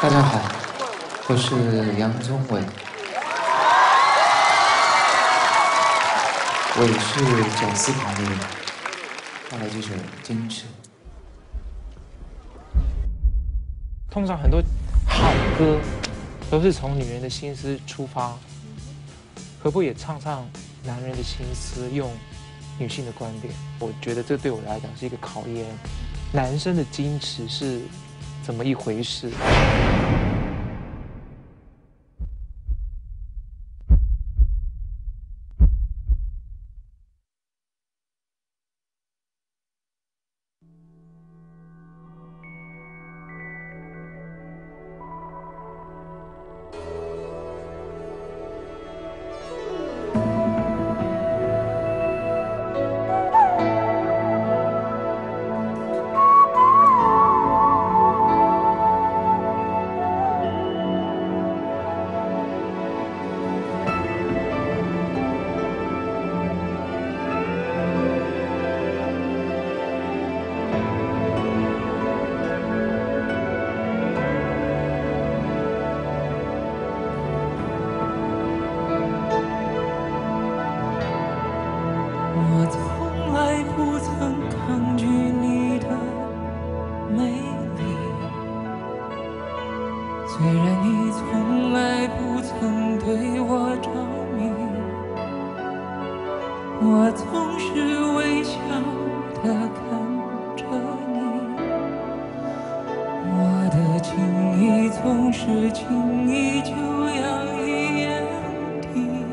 大家好，我是杨宗纬，纬是绞丝旁的纬。带来这首《矜持》。 通常很多好歌都是从女人的心思出发，可不可以也唱唱男人的心思，用女性的观点？我觉得这对我来讲是一个考验，男生的矜持是怎么一回事？ 我从来不曾抗拒你的美丽，虽然你从来不曾对我着迷，我总是微笑地看着你，我的情意总是轻易就洋溢眼底。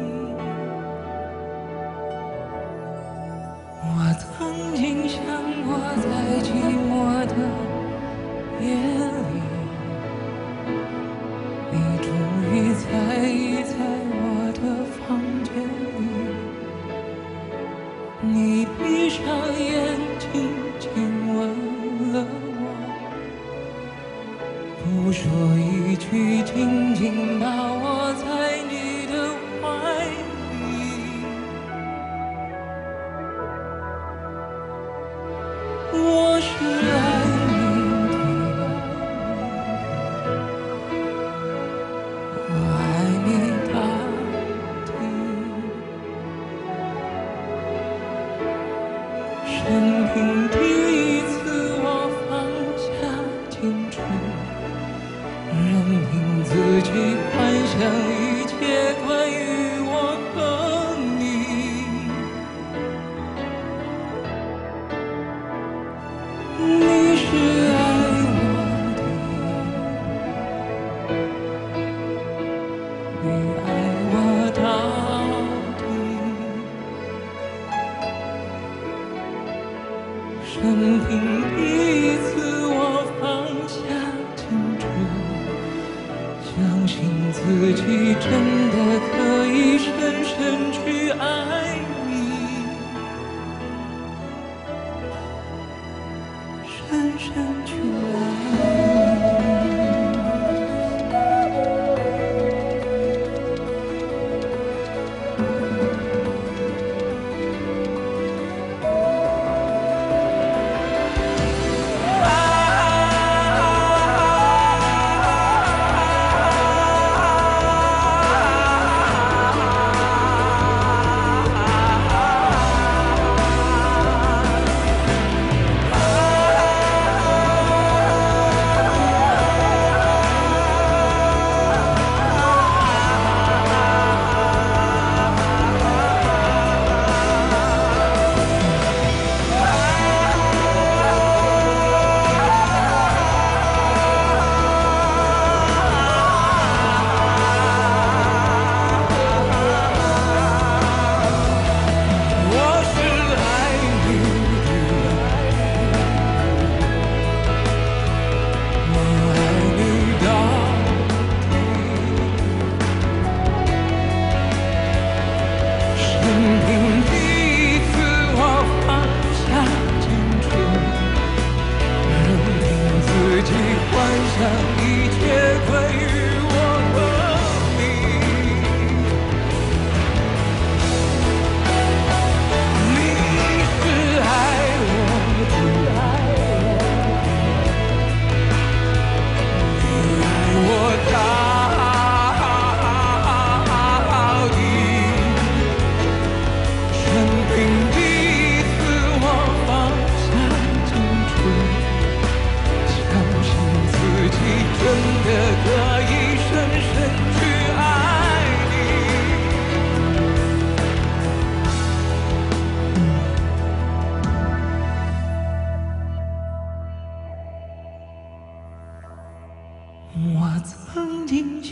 我曾经想过，在寂寞的夜里，你终于在意在我的房间里，你闭上眼睛亲吻了我，不说一句，紧紧把我在你的怀里。我是爱你的，我爱你到底。生平第一次，我放下矜持，任凭自己幻想一切关于我和你。你是爱我的，你爱我到底。生平第一次，我放下矜持，相信自己真的可以深深去爱你。深深去爱你。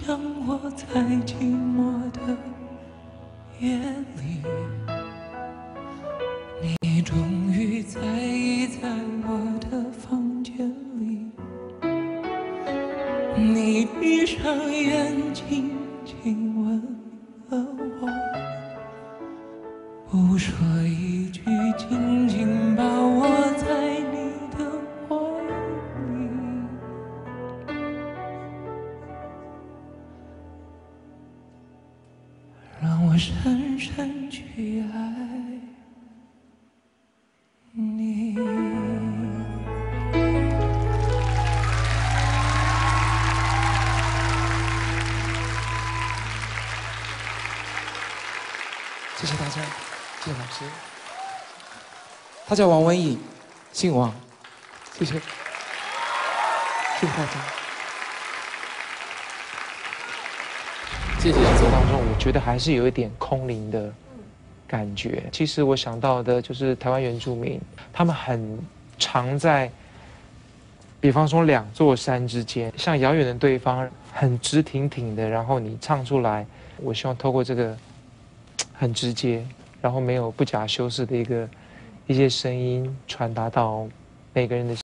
想我在寂寞的夜里，你终于在意在我的房间里，你闭上眼睛亲吻了我，不说一句，紧紧把我在你的怀里，让我深深去爱你。 谢谢大家，谢谢老师。他叫王文颖，姓王，谢谢，谢谢大家。 这几首歌当中，我觉得还是有一点空灵的感觉。其实我想到的就是台湾原住民，他们很常在，比方说两座山之间，像遥远的对方，很直挺挺的，然后你唱出来，我希望透过这个很直接，然后没有不假修饰的一些声音，传达到每个人的